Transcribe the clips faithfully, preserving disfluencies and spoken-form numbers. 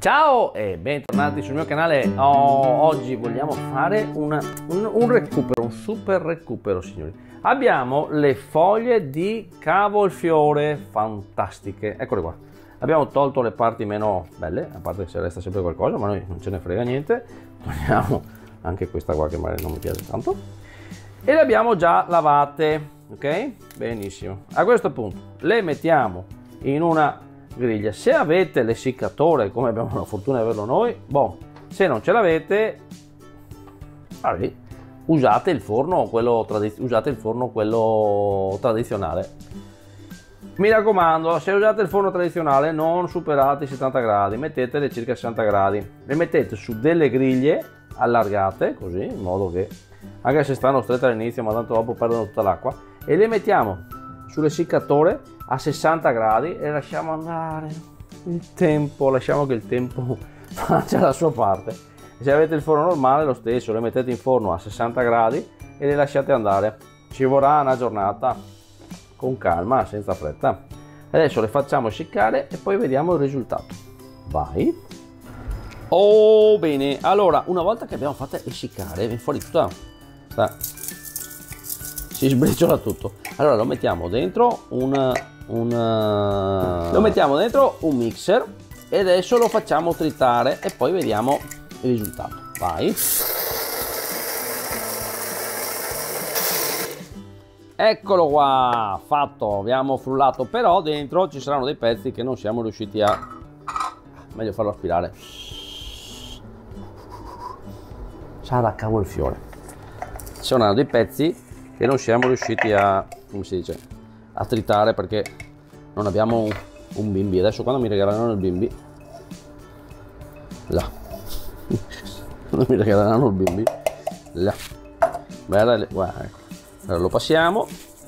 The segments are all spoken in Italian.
Ciao e bentornati sul mio canale. Oh, oggi vogliamo fare una, un, un recupero, un super recupero, signori. Abbiamo le foglie di cavolfiore fantastiche, eccole qua. Abbiamo tolto le parti meno belle, a parte che se resta sempre qualcosa, ma noi non ce ne frega niente. Togliamo anche questa qua che magari non mi piace tanto e le abbiamo già lavate, ok? Benissimo. A questo punto le mettiamo in una griglia. Se avete l'essiccatore, come abbiamo la fortuna di averlo noi, boh. Se non ce l'avete, vabbè, usate il forno quello usate il forno quello tradizionale. Mi raccomando, se usate il forno tradizionale non superate i settanta gradi, mettetele circa sessanta gradi, le mettete su delle griglie allargate così, in modo che anche se stanno strette all'inizio, ma tanto dopo perdono tutta l'acqua, e le mettiamo sull'essiccatore a sessanta gradi e lasciamo andare il tempo, lasciamo che il tempo faccia la sua parte. Se avete il forno normale lo stesso, le mettete in forno a sessanta gradi e le lasciate andare. Ci vorrà una giornata, con calma, senza fretta. Adesso le facciamo essiccare e poi vediamo il risultato. Vai. Oh, bene, allora una volta che abbiamo fatto essiccare viene fuori tutta sta, si sbriciola tutto. Allora lo mettiamo dentro un, un lo mettiamo dentro un mixer e adesso lo facciamo tritare e poi vediamo il risultato. Vai. Eccolo qua, fatto, abbiamo frullato, però dentro ci saranno dei pezzi che non siamo riusciti a, meglio farlo aspirare, sa da cavolfiore. Ci saranno dei pezzi che non siamo riusciti a, come si dice, a tritare perché non abbiamo un, un bimbi. Adesso quando mi regaleranno il bimbi, là, quando mi regaleranno il bimbi, là, guarda, guarda, ecco. Allora lo passiamo,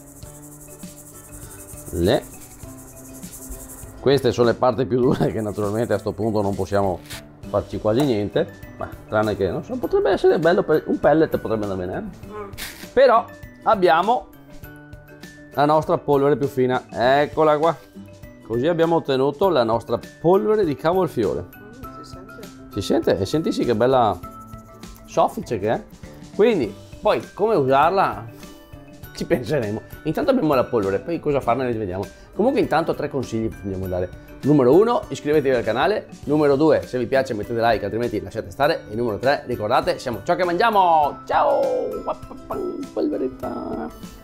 le. Queste sono le parti più dure che naturalmente a questo punto non possiamo farci quasi niente, ma tranne che non so, potrebbe essere bello per un pellet, potrebbe andare bene, eh? Però abbiamo la nostra polvere più fina, eccola qua, così abbiamo ottenuto la nostra polvere di cavolfiore. Si sente? Si sente? E senti sì che bella soffice che è. Quindi poi come usarla ci penseremo. Intanto abbiamo la polvere, poi cosa farne ne vediamo. Comunque intanto tre consigli vogliamo dare. Numero uno, iscrivetevi al canale. Numero due, se vi piace mettete like, altrimenti lasciate stare. E numero tre, ricordate, siamo ciò che mangiamo. Ciao! Polveretta!